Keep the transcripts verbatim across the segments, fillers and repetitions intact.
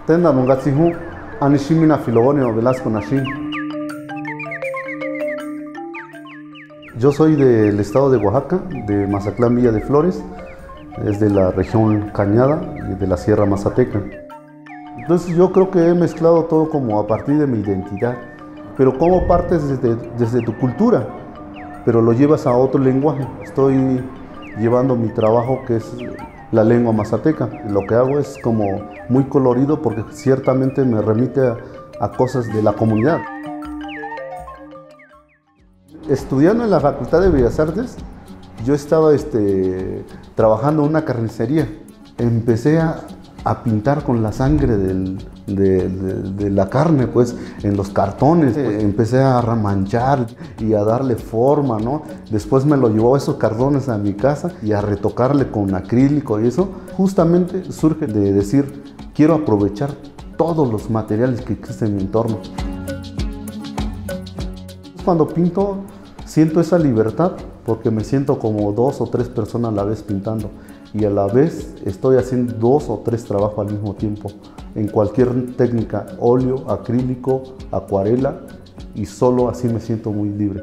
Tenda Mungatsihu, Anishimina Filobonio Velasco Nashim. Yo soy del estado de Oaxaca, de Mazatlán, Villa de Flores, es de la región Cañada y de la Sierra Mazateca. Entonces yo creo que he mezclado todo como a partir de mi identidad, pero como partes desde, desde tu cultura, pero lo llevas a otro lenguaje. Estoy llevando mi trabajo que es la lengua mazateca. Lo que hago es como muy colorido porque ciertamente me remite a, a cosas de la comunidad. Estudiando en la Facultad de Bellas Artes, yo estaba este, trabajando en una carnicería. Empecé a, a pintar con la sangre del, de, de, de la carne, pues, en los cartones. Empecé a manchar y a darle forma, ¿no? Después me lo llevó a esos cartones a mi casa y a retocarle con acrílico y eso. Justamente surge de decir, quiero aprovechar todos los materiales que existen en mi entorno. Cuando pinto, siento esa libertad porque me siento como dos o tres personas a la vez pintando y a la vez estoy haciendo dos o tres trabajos al mismo tiempo en cualquier técnica, óleo, acrílico, acuarela, y solo así me siento muy libre.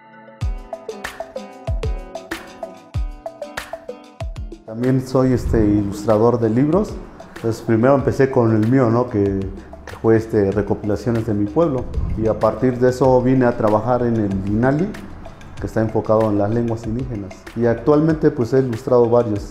También soy este, ilustrador de libros. Entonces primero empecé con el mío, ¿no? que, que fue este, recopilaciones de mi pueblo, y a partir de eso vine a trabajar en el INALI, que está enfocado en las lenguas indígenas, y actualmente pues he ilustrado varios.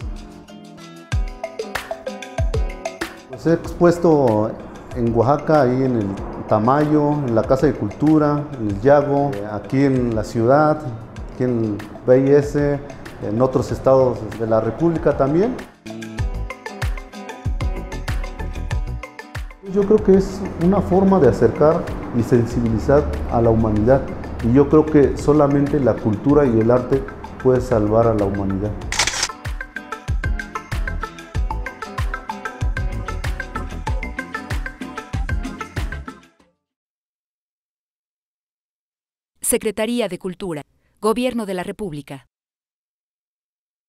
Pues he expuesto en Oaxaca, ahí en el Tamayo, en la Casa de Cultura, en el Yago, aquí en la ciudad, aquí en el B I S, en otros estados de la República también. Yo creo que es una forma de acercar y sensibilizar a la humanidad. Y yo creo que solamente la cultura y el arte puede salvar a la humanidad. Secretaría de Cultura, Gobierno de la República.